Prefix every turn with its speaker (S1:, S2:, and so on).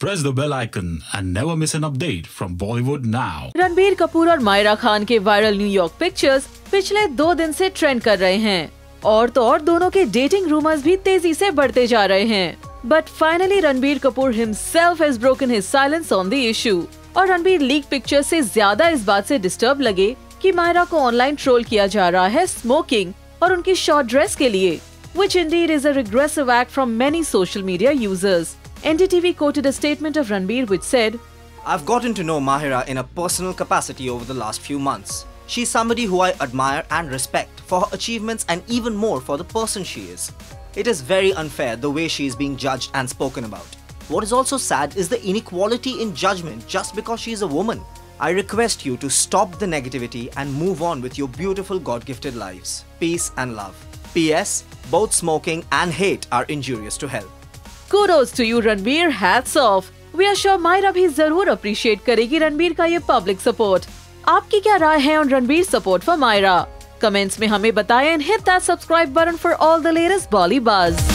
S1: Press the bell icon and never miss an update from Bollywood now.
S2: Ranbir Kapoor और मायरा खान के viral New York pictures पिछले 2 दिन से ट्रेंड कर रहे हैं और तो और दोनों के डेटिंग रूमर्स भी तेजी से बढ़ते जा रहे हैं। But finally Ranbir Kapoor himself has broken his silence on the issue और रणबीर लीक पिक्चर्स से ज्यादा इस बात से डिस्टर्ब लगे कि मायरा को ऑनलाइन ट्रोल किया जा रहा है स्मोकिंग और उनकी शॉर्ट ड्रेस के लिए, which indeed is a regressive act from many social media users. NDTV quoted a statement of Ranbir which said,
S3: "I've gotten to know Mahira in a personal capacity over the last few months. She's somebody who I admire and respect for her achievements and even more for the person she is. It is very unfair the way she is being judged and spoken about. What is also sad is the inequality in judgment just because she is a woman. I request you to stop the negativity and move on with your beautiful God-gifted lives. Peace and love. P.S. Both smoking and hate are injurious to health."
S2: Kudos to you Ranbir, hats off. We are sure Myra भी जरूर appreciate करेगी रणबीर का ये public support. आपकी क्या राय है on Ranbir support for Myra? Comments में हमें बताएं and hit that subscribe button for all the latest Bolly buzz.